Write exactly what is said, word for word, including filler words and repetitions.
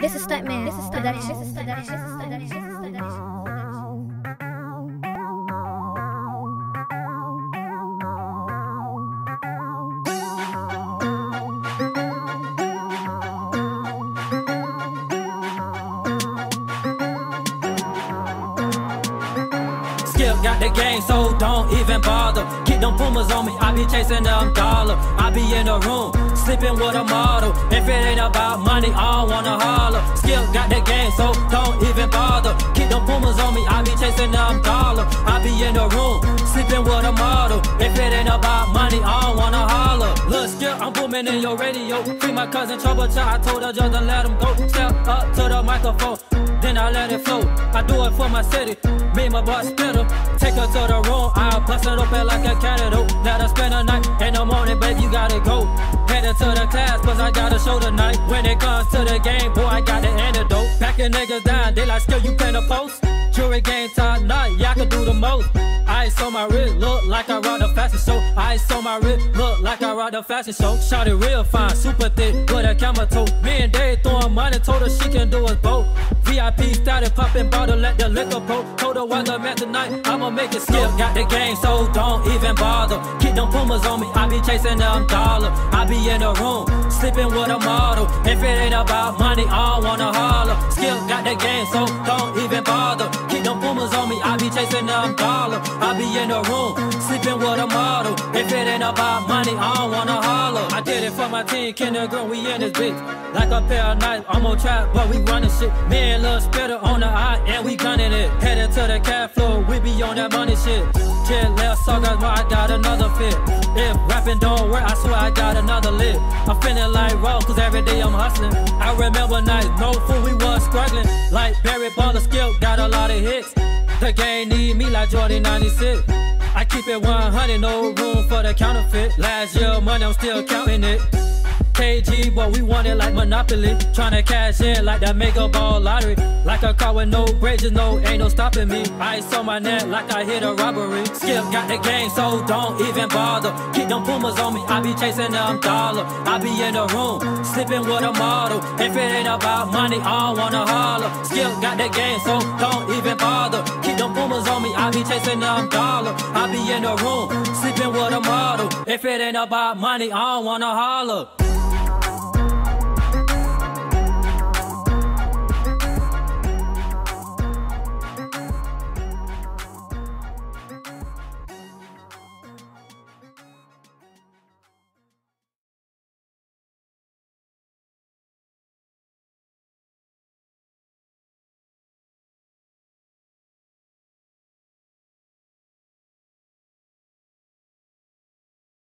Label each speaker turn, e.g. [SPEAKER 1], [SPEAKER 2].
[SPEAKER 1] This is Stuntman. This is Stuntman. This is Stuntman. This is Stuntman. This is Stuntman.
[SPEAKER 2] Skip got the game, so don't even bother. Keep them pumas on me, I be chasing them dollar. I be in the room, sleeping with a model. If it ain't about money, I don't wanna holler. Skip got the game, so don't even bother. Keep them pumas on me, I be chasing them dollar. I be in the room, sleeping with a model. If it ain't about money, I don't wanna holler. Look, Skip, I'm booming in your radio. Free my cousin Trouble Child, I told her just to let him go. Step up to the microphone, then I let it flow. I do it for my city, me my boy spitter. Take her to the room, I'll bust it open like a cantaloupe. Let her spend the night, in the morning, babe, you gotta go. Headed to the class, cause I got a show tonight. When it comes to the game, boy, I got the antidote. Packing niggas down, they like, Skip, you playing the post? Jury game top night, yeah, I can do the most. Ice on my wrist, look like I rock the fashion show. Ice on my wrist, look like I rock the fashion show. Shot it real fine, super thick, with a camera toe. Me and Dave throwing money, told her she can do us both. V I P started popping bottle, let the liquor pour. Told her weather man tonight, I'ma make it skip. Got the game, so don't even bother. Keep them pumas on me, I be chasing them dollar. I be in the room, sleeping with a model. If it ain't about money, I don't wanna holler. Skip got the game, so don't even bother. Keep them pumas on me, I be chasing them dollar. I be in the room, sleeping with a model. If it ain't about money, I don't wanna holler. I did it for my team, kindergarten, we in this bitch. Like a pair of knives, I'm on trap, but we running shit. Me and Lil Spitter on the eye, and we gunning it. Headed to the cat floor, we be on that money shit. Chill, left suckers, but I got another fit. If rapping don't work, I swear I got another lit. I'm feeling like raw, cause every day I'm hustling. I remember nights, no food, we was struggling. Like Barry Baller, Skip, got a lot of hits. The game need me like Jordan ninety-six. I keep it one hundred, no room for the counterfeit. Last year money, I'm still counting it. K G, but we want it like Monopoly. Tryna cash in like that mega ball lottery. Like a car with no brakes, just no, ain't no stopping me. Ice on my neck like I hit a robbery. Skip got the game, so don't even bother. Keep them pumas on me, I be chasing them dollar. I be in the room, sleeping with a model. If it ain't about money, I don't wanna holler. Skip got the game, so don't even bother. Keep them pumas on me, I be chasing them dollar. I be in the room, sleeping with a model. If it ain't about money, I don't wanna holler.